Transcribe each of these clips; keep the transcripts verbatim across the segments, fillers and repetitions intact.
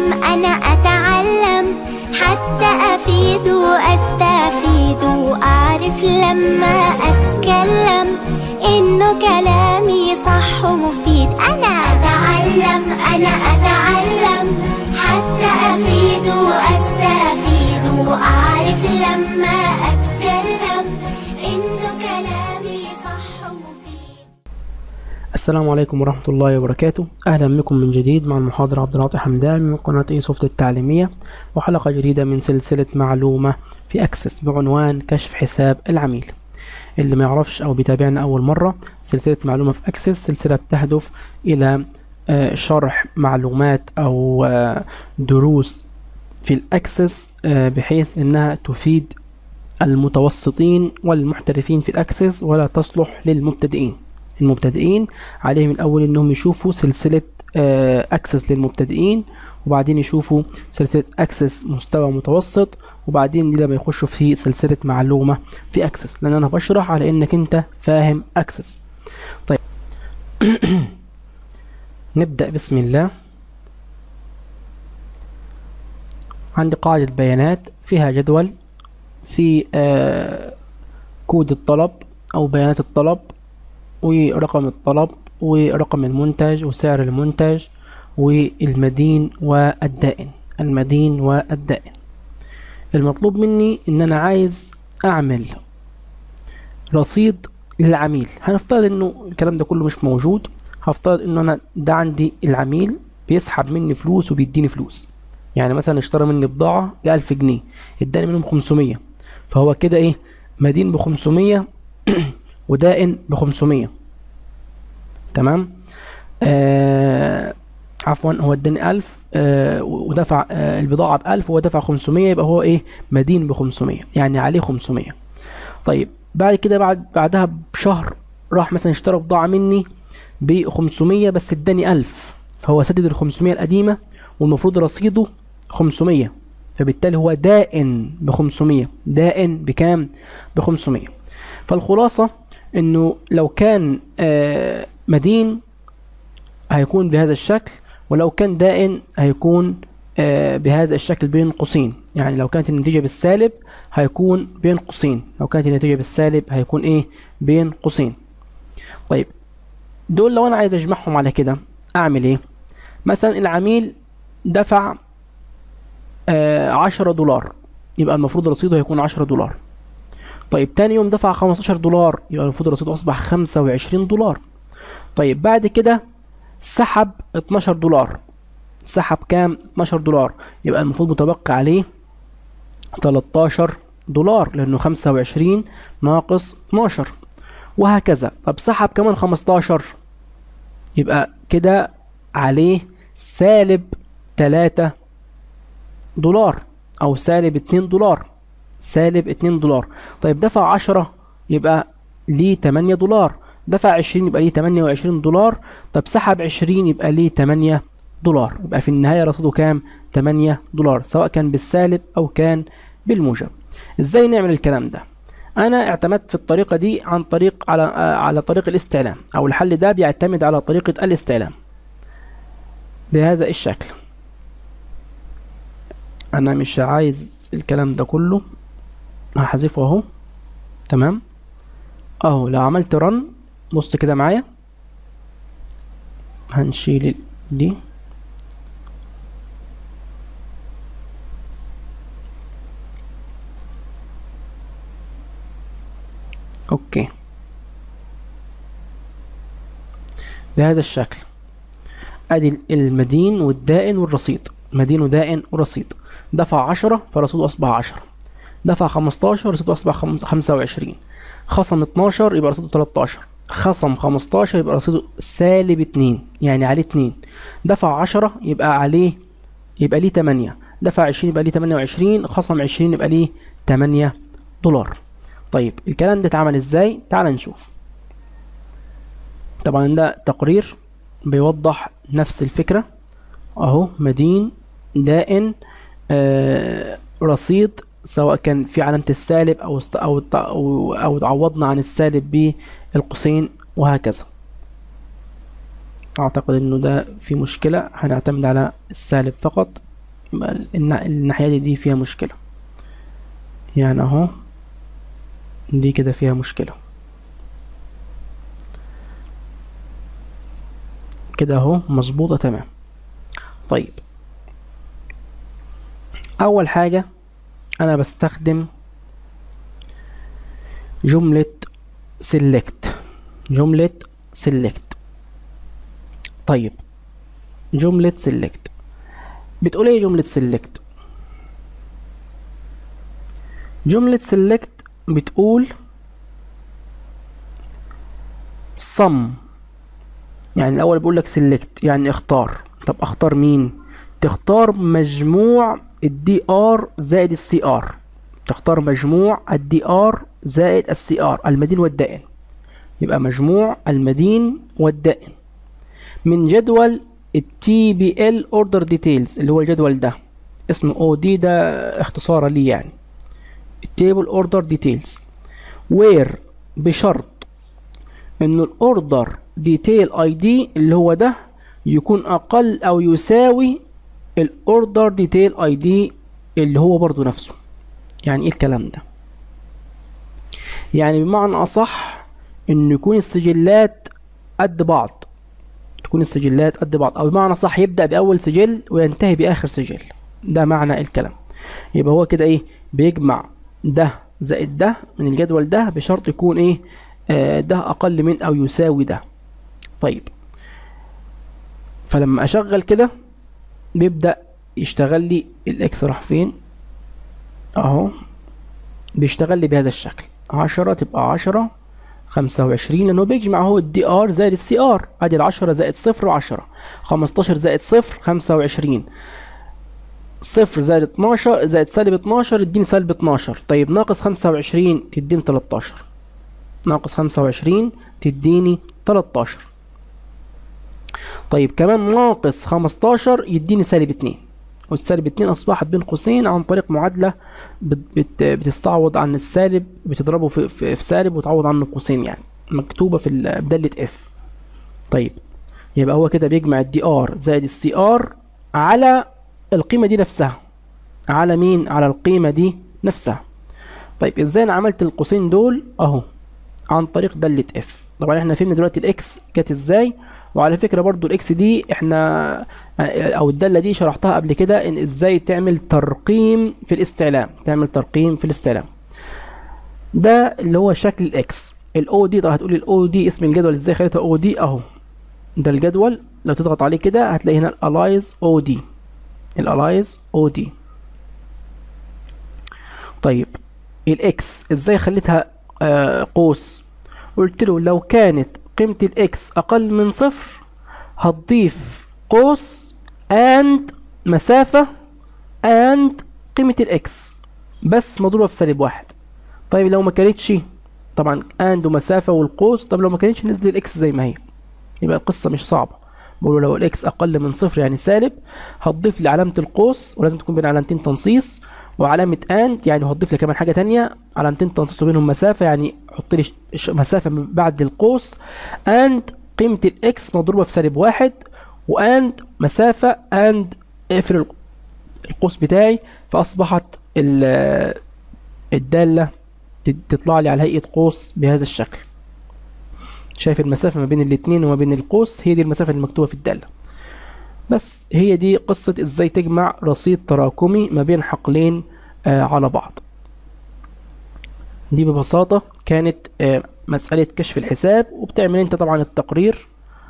أتعلم أنا أتعلم حتى أفيد وأستفيد وأعرف لما أتكلم إنه كلامي صح ومفيد. أنا أتعلم أنا أتعلم حتى أفيد وأستفيد وأعرف لما أتكلم إنه كلامي صح ومفيد. السلام عليكم ورحمة الله وبركاته. أهلا بكم من جديد مع المحاضر عبد العاطي حمدان من قناة ايسوفت التعليمية، وحلقة جديدة من سلسلة معلومة في أكسس بعنوان كشف حساب العميل. اللي ما يعرفش أو بيتابعنا أول مرة، سلسلة معلومة في أكسس سلسلة بتهدف إلى شرح معلومات أو دروس في الأكسس بحيث أنها تفيد المتوسطين والمحترفين في الأكسس ولا تصلح للمبتدئين. المبتدئين عليهم الأول أنهم يشوفوا سلسلة أكسس للمبتدئين، وبعدين يشوفوا سلسلة أكسس مستوى متوسط، وبعدين لما يخشوا في سلسلة معلومة في أكسس، لأن أنا بشرح على أنك أنت فاهم أكسس. طيب نبدأ بسم الله. عندي قاعدة بيانات فيها جدول في آه كود الطلب أو بيانات الطلب ورقم الطلب ورقم المنتج وسعر المنتج والمدين والدائن. المدين والدائن المطلوب مني ان انا عايز اعمل رصيد للعميل. هنفترض انه الكلام ده كله مش موجود، هفترض انه انا ده عندي العميل بيسحب مني فلوس وبيديني فلوس. يعني مثلا اشترى مني بضاعة ب ألف جنيه، اداني منهم خمسمية، فهو كده ايه؟ مدين ب خمسمية ودائن ب خمسمية. تمام. آه عفوا هو اداني ألف آه ودفع آه البضاعة ب ألف وهو دفع خمسمية، يبقى هو ايه؟ مدين ب خمسمية، يعني عليه خمسمية. طيب بعد كده بعد بعدها بشهر راح مثلا اشترى بضاعة مني ب خمسمية بس اداني ألف، فهو سدد ال خمسمية القديمة والمفروض رصيده خمسمية، فبالتالي هو دائن ب خمسمية. دائن بكام؟ ب خمسمية. فالخلاصة انه لو كان آه مدين هيكون بهذا الشكل، ولو كان دائن هيكون آه بهذا الشكل بين قوسين. يعني لو كانت النتيجة بالسالب هيكون بين قوسين، لو كانت النتيجة بالسالب هيكون ايه؟ بين قوسين. طيب دول لو انا عايز اجمعهم على كده اعمل ايه؟ مثلا العميل دفع آه عشرة دولار، يبقى المفروض رصيده هيكون عشرة دولار. طيب تاني يوم دفع خمستاشر دولار، يبقى المفروض رصيده اصبح خمسة وعشرين دولار. طيب بعد كده سحب اتناشر دولار، سحب كام؟ اتناشر دولار، يبقى المفروض متبقي عليه تلتاشر دولار، لانه خمسة وعشرين ناقص اتناشر، وهكذا. طب سحب كمان خمستاشر، يبقى كده عليه سالب تلاتة دولار او سالب اتنين دولار، سالب اتنين دولار. طيب دفع عشرة يبقى ليه تمانية دولار، دفع عشرين يبقى ليه تمانية وعشرين دولار. طب سحب عشرين يبقى ليه تمانية دولار، يبقى في النهاية رصيده كام؟ تمانية دولار، سواء كان بالسالب او كان بالموجب. ازاي نعمل الكلام ده؟ انا اعتمدت في الطريقة دي عن طريق على على طريق الاستعلام، او الحل ده بيعتمد على طريقة الاستعلام بهذا الشكل. انا مش عايز الكلام ده كله، هحذفه اهو. تمام اهو. لو عملت رن بص كده معايا، هنشيل دي. اوكي بهذا الشكل. ادي المدين والدائن والرصيد، مدين ودائن ورصيد. دفع عشرة فرصيده اصبح عشرة، دفع خمستاشر رصيده اصبح خمسة وعشرين، خصم اتناشر يبقى رصيده تلتاشر، خصم خمستاشر يبقى رصيده سالب اتنين، يعني عليه اتنين. دفع عشرة يبقى عليه يبقى ليه تمانية، دفع عشرين يبقى ليه تمانية وعشرين، خصم عشرين يبقى ليه تمانية دولار. طيب الكلام ده اتعمل ازاي؟ تعال نشوف. طبعا ده تقرير بيوضح نفس الفكرة اهو. مدين، دائن، آه رصيد، سواء كان في علامة السالب أو أو أو, أو عوضنا عن السالب بالقوسين وهكذا. أعتقد إنه ده في مشكلة، هنعتمد على السالب فقط. يبقى النا- الناحية دي, دي فيها مشكلة، يعني اهو دي كده فيها مشكلة كده اهو مظبوطة تمام. طيب اول حاجة انا بستخدم جملة select، جملة select. طيب جملة select بتقول ايه؟ جملة select جملة select بتقول sum، يعني الاول بيقول لك select يعني اختار. طب اختار مين؟ تختار مجموع الدي ار زائد السي ار، تختار مجموع الدي ار زائد السي ار المدين والدائن، يبقى مجموع المدين والدائن من جدول التي بي ال اوردر ديتيلز اللي هو الجدول ده اسمه او دي، ده اختصار ليه يعني التيبل اوردر ديتيلز، وير بشرط انه الاوردر ديتيل اي دي اللي هو ده يكون اقل او يساوي الاوردر ديتيل اي دي اللي هو برضو نفسه. يعني ايه الكلام ده؟ يعني بمعنى اصح انه يكون السجلات قد بعض، تكون السجلات قد بعض، او بمعنى صح يبدأ باول سجل وينتهي باخر سجل، ده معنى الكلام. يبقى هو كده ايه؟ بيجمع ده زائد ده من الجدول ده بشرط يكون ايه؟ آه ده اقل من او يساوي ده. طيب فلما اشغل كده بيبدأ يشتغل لي الاكس راح فين اهو، بيشتغل لي بهذا الشكل، عشرة تبقى عشرة، خمسة وعشرين لانه بيجمع اهو الدي ار زائد السي ار، ادي العشرة زائد صفر وعشرة، خمستاشر زائد صفر خمسة وعشرين، صفر زائد اتناشر زائد سالب اتناشر يديني سالب اتناشر، طيب ناقص خمسة وعشرين تديني تلاتاشر، ناقص خمسة وعشرين تديني تلاتاشر، طيب كمان ناقص خمستاشر يديني سالب اتنين، والسالب اتنين اصبحت بين قوسين عن طريق معادلة بت بت بتستعوض عن السالب، بتضربه في, في, في سالب وتعوض عنه قوسين، يعني مكتوبة في بدالة اف. طيب يبقى هو كده بيجمع الدي ار زائد السي ار على القيمة دي نفسها، على مين؟ على القيمة دي نفسها. طيب ازاي انا عملت القوسين دول؟ اهو عن طريق دالة اف. طبعا احنا فهمنا دلوقتي الاكس جت ازاي، وعلى فكرة برضو الاكس دي احنا او الدالة دي شرحتها قبل كده ان ازاي تعمل ترقيم في الاستعلام، تعمل ترقيم في الاستعلام. ده اللي هو شكل الاكس. الاو دي، طب هتقولي الاو دي اسم الجدول ازاي خليتها او دي؟ اهو ده الجدول، لو تضغط عليه كده هتلاقي هنا الالايز او دي، الالايز او دي. طيب الاكس ازاي خليتها آه قوس؟ قلت له لو كانت قيمة الاكس اقل من صفر هتضيف قوس اند مسافة اند قيمة الاكس بس مضروبة في سالب واحد. طيب لو ما كانتش، طبعا اند ومسافة والقوس، طب لو ما كانتش نزل الاكس زي ما هي، يبقى القصة مش صعبة. بقول له لو الاكس اقل من صفر يعني سالب، هتضيف لي علامة القوس، ولازم تكون بين علامتين تنصيص، وعلامة اند يعني هتضيف لي كمان حاجة تانية، علامتين تنصيص وبينهم مسافة، يعني حط لي مسافة من بعد القوس، اند قيمة الاكس مضروبة في سالب واحد، واند مسافة اند اقفل القوس بتاعي، فاصبحت الدالة تطلع لي على هيئة قوس بهذا الشكل. شايف المسافة ما بين الاتنين وما بين القوس؟ هي دي المسافة المكتوبة في الدالة. بس هي دي قصة ازاي تجمع رصيد تراكمي ما بين حقلين آه على بعض. دي ببساطة كانت آه مسألة كشف الحساب، وبتعمل انت طبعا التقرير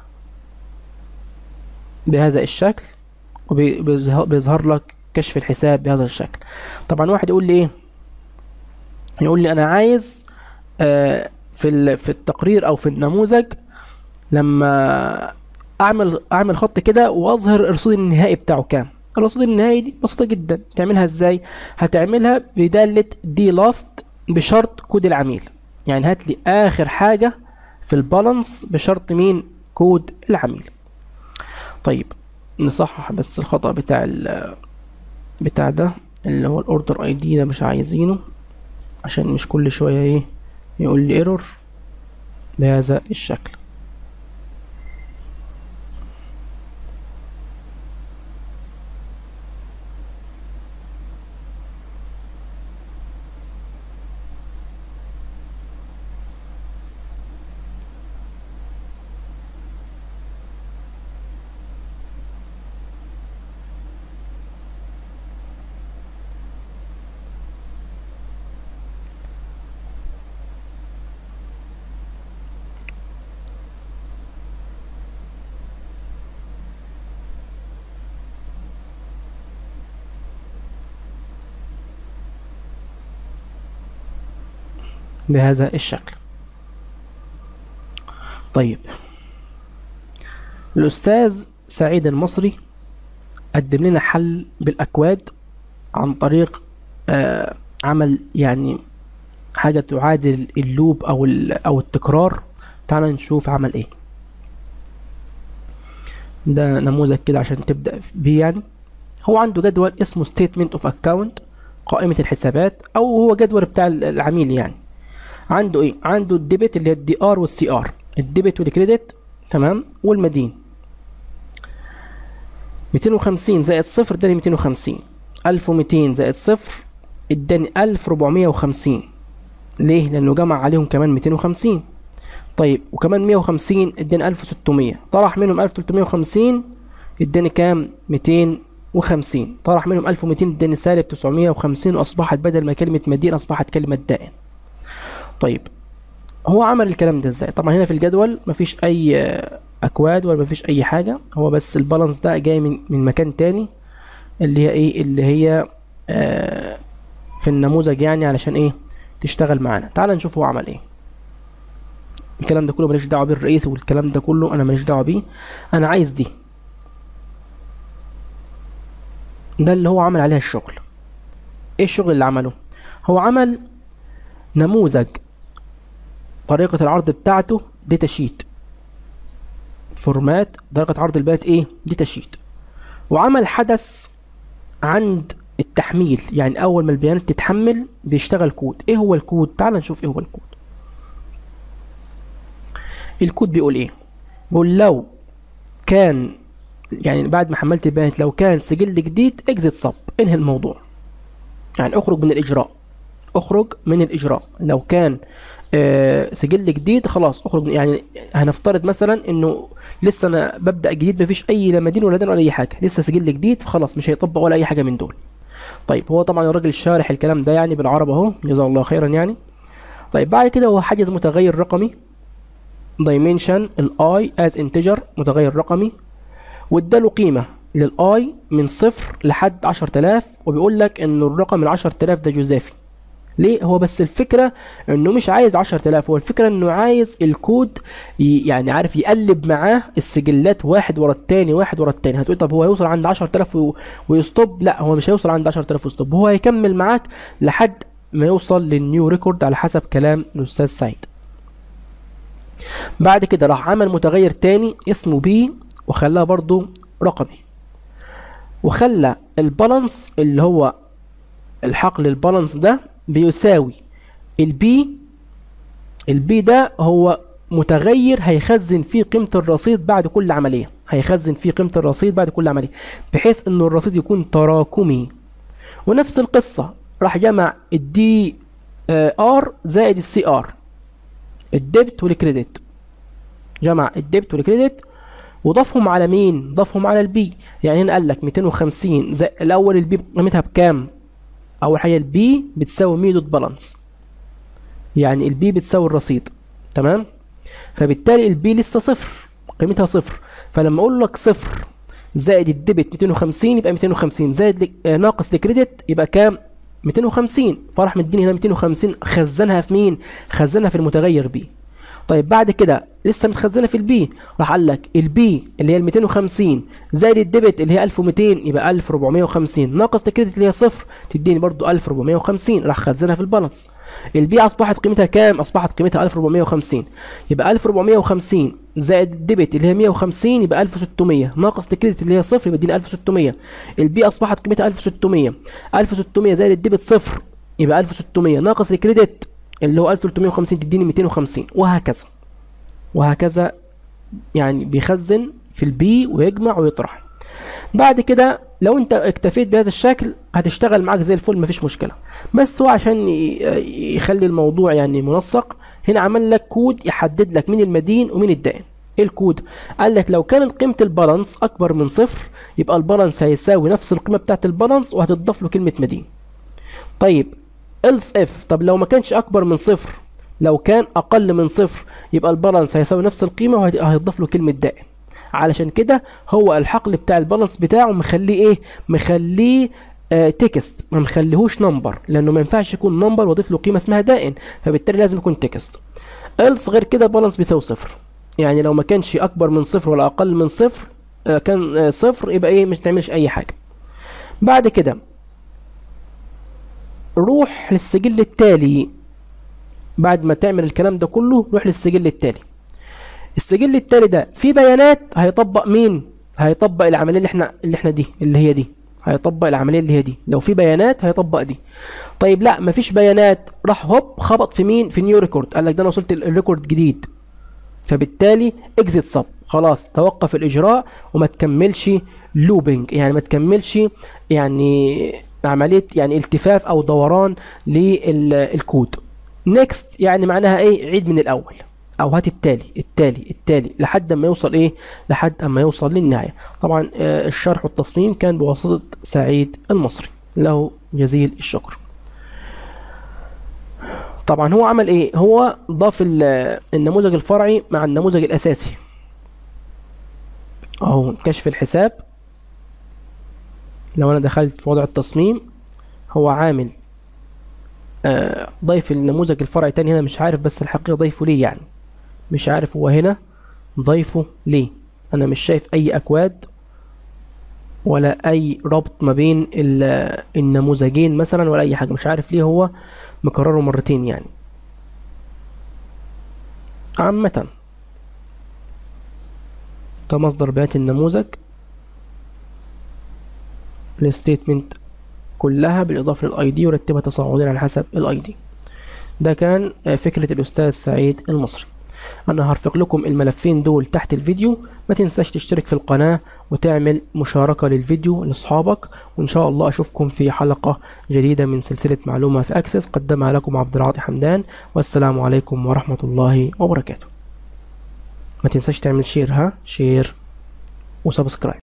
بهذا الشكل، وبيظهر لك كشف الحساب بهذا الشكل. طبعا واحد يقول لي ايه؟ يقول لي انا عايز آه في في التقرير او في النموذج لما اعمل اعمل خط كده واظهر الرصيد النهائي بتاعه كام. الرصيد النهائي دي بسيطه جدا، تعملها ازاي؟ هتعملها بداله دي لاست بشرط كود العميل، يعني هات لي اخر حاجه في البالانس بشرط مين؟ كود العميل. طيب نصحح بس الخطا بتاع ال بتاع ده اللي هو الاوردر اي دي ده، مش عايزينه عشان مش كل شويه ايه يقول لي ايرور بهذا الشكل. بهذا الشكل. طيب الأستاذ سعيد المصري قدم لنا حل بالأكواد عن طريق آه عمل يعني حاجة تعادل اللوب أو أو التكرار. تعال نشوف عمل إيه. ده نموذج كده عشان تبدأ بيه. يعني هو عنده جدول اسمه statement of account، قائمة الحسابات، أو هو جدول بتاع العميل. يعني عنده إيه؟ عنده الديبت اللي هي الدي ار والسي ار، الديبت والكريدت، تمام، والمدين. ميتين وخمسين زائد صفر اداني ميتين وخمسين، ألف وميتين زائد صفر اداني ألف وأربعمية وخمسين. ليه؟ لأنه جمع عليهم كمان ميتين وخمسين. طيب وكمان مية وخمسين اداني ألف وستمية، طرح منهم ألف وتلتمية وخمسين اداني كام؟ ميتين وخمسين. طرح منهم ألف وميتين اداني سالب تسعمية وخمسين، واصبحت بدل ما كلمة مدين اصبحت كلمة دائن. طيب هو عمل الكلام ده ازاي؟ طبعا هنا في الجدول مفيش اي اكواد ولا مفيش اي حاجة، هو بس البالانس ده جاي من من مكان تاني اللي هي ايه؟ اللي هي آه في النموذج، يعني علشان ايه؟ تشتغل معانا. تعال نشوف هو عمل ايه. الكلام ده كله ماليش دعوه بالرئيس، والكلام ده كله انا ماليش دعوه بيه، انا عايز دي. ده اللي هو عمل عليها الشغل. ايه الشغل اللي عمله؟ هو عمل نموذج طريقه العرض بتاعته داتا شيت، فورمات طريقه عرض البيانات ايه؟ داتا شيت. وعمل حدث عند التحميل، يعني اول ما البيانات تتحمل بيشتغل كود. ايه هو الكود؟ تعال نشوف ايه هو الكود. الكود بيقول ايه؟ بيقول لو كان، يعني بعد ما حملت البيانات، لو كان سجل جديد اكزيت صب، انهي الموضوع، يعني اخرج من الاجراء، اخرج من الاجراء. لو كان آه سجل جديد خلاص اخرج. يعني هنفترض مثلا انه لسه انا ببدا جديد، مفيش اي لا مدين ولا دين ولا اي حاجه، لسه سجل جديد، فخلاص مش هيطبق ولا اي حاجه من دول. طيب هو طبعا الراجل الشارح الكلام ده يعني بالعربي اهو، جزاه الله خيرا يعني. طيب بعد كده هو حجز متغير رقمي dimension الاي as integer، متغير رقمي، واداله قيمه للاي من صفر لحد عشرة آلاف، وبيقول لك ان الرقم ال عشرة آلاف ده جزافي. ليه؟ هو بس الفكره انه مش عايز عشرة آلاف، هو الفكره انه عايز الكود يعني عارف يقلب معاه السجلات واحد ورا التاني واحد ورا التاني. هتقول طب هو هيوصل عند عشرة آلاف ويستوب؟ لا، هو مش هيوصل عند عشرة آلاف ويستوب، هو هيكمل معاك لحد ما يوصل للنيو ريكورد على حسب كلام الاستاذ سعيد. بعد كده راح عمل متغير تاني اسمه بي، وخلاها برضو رقمي، وخلى البالانس اللي هو الحقل البالانس ده بيساوي البي. البي ده هو متغير هيخزن فيه قيمة الرصيد بعد كل عملية، هيخزن فيه قيمة الرصيد بعد كل عملية، بحيث انه الرصيد يكون تراكمي. ونفس القصة راح جمع الدي ار زائد السي ار، الديبت والكريدت، جمع الديبت والكريدت وضافهم على مين؟ ضافهم على البي. يعني هنا قال لك ميتين وخمسين زي الاول، البي قيمتها بكام؟ اول حاجه البي بتساوي مي دوت بالانس، يعني البي بتساوي الرصيد، تمام؟ فبالتالي البي لسه صفر، قيمتها صفر. فلما اقول لك صفر زائد الديبت ميتين وخمسين يبقى ميتين وخمسين، زائد آه ناقص الكريدت يبقى كام؟ ميتين وخمسين. فراح مديني هنا ميتين وخمسين، خزنها في مين؟ خزنها في المتغير بي. طيب بعد كده لسه متخزنه في البي، راح قال لك البي اللي هي ال ميتين وخمسين زائد الديبت اللي هي ألف وميتين يبقى ألف وأربعمية وخمسين، ناقص الكريدت اللي هي صفر تديني برضو ألف وأربعمية وخمسين، راح خزنها في البالانس. البي اصبحت قيمتها كام؟ اصبحت قيمتها ألف وأربعمية وخمسين، يبقى ألف وأربعمية وخمسين زائد الديبت اللي هي مية وخمسين يبقى ألف وستمية، ناقص الكريدت اللي هي صفر يبقى يديني ألف وستمية. البي اصبحت قيمتها ألف وستمية، ألف وستمية زائد الديبت صفر يبقى ألف وستمية، ناقص الكريدت اللي هو ألف وثلاثمية وخمسين تديني ميتين وخمسين، وهكذا وهكذا. يعني بيخزن في البي ويجمع ويطرح. بعد كده لو انت اكتفيت بهذا الشكل هتشتغل معاك زي الفل، مفيش مشكله. بس هو عشان يخلي الموضوع يعني منسق، هنا عمل لك كود يحدد لك مين المدين ومين الدائن. ايه الكود؟ قال لك لو كانت قيمه البالانس اكبر من صفر يبقى البالانس هيساوي نفس القيمه بتاعت البالانس وهتضاف له كلمه مدين. طيب else if، طب لو ما كانش اكبر من صفر، لو كان اقل من صفر يبقى البالانس هيساوي نفس القيمه وهيضاف له كلمه دائن. علشان كده هو الحقل بتاع البالانس بتاعه مخليه ايه؟ مخليه تكست، ما مخليهوش نمبر، لانه ما ينفعش يكون نمبر واضيف له قيمه اسمها دائن، فبالتالي لازم يكون تكست. إلس غير كده بالانس بيساوي صفر، يعني لو ما كانش اكبر من صفر ولا اقل من صفر، آه كان آه صفر، يبقى ايه مش نعملش اي حاجه. بعد كده روح للسجل التالي. بعد ما تعمل الكلام ده كله روح للسجل التالي. السجل التالي ده فيه بيانات، هيطبق مين؟ هيطبق العمليه اللي احنا اللي احنا دي اللي هي دي هيطبق العمليه اللي هي دي. لو في بيانات هيطبق دي. طيب لا مفيش بيانات، راح هوب خبط في مين؟ في نيو ريكورد، قال لك ده انا وصلت الريكورد جديد، فبالتالي اكزيت سب، خلاص توقف الاجراء وما تكملش لوبينج، يعني ما تكملش يعني عمليه يعني التفاف او دوران للكود. نيكست يعني معناها ايه؟ عيد من الاول، او هات التالي التالي التالي لحد ما يوصل ايه؟ لحد اما يوصل للنهايه. طبعا آه الشرح والتصميم كان بواسطه سعيد المصري، له جزيل الشكر. طبعا هو عمل ايه؟ هو ضاف النموذج الفرعي مع النموذج الاساسي، اهو كشف الحساب. لو انا دخلت في وضع التصميم هو عامل آه ضيف النموذج الفرعي تاني هنا، مش عارف بس الحقيقة ضيفه ليه، يعني مش عارف هو هنا ضيفه ليه. انا مش شايف اي اكواد ولا اي ربط ما بين النموذجين مثلا ولا اي حاجة، مش عارف ليه هو مكرره مرتين يعني. عامة ده مصدر بيانات النموذج، الستيتمنت كلها بالاضافة للاي دي، ورتبها تصاعديا على حسب الاي دي. ده كان فكرة الاستاذ سعيد المصري. انا هرفق لكم الملفين دول تحت الفيديو. ما تنساش تشترك في القناة وتعمل مشاركة للفيديو لاصحابك، وان شاء الله اشوفكم في حلقة جديدة من سلسلة معلومة في اكسس قدمها لكم عبد العاطي حمدان، والسلام عليكم ورحمة الله وبركاته. ما تنساش تعمل شير، ها شير وسبسكرايب.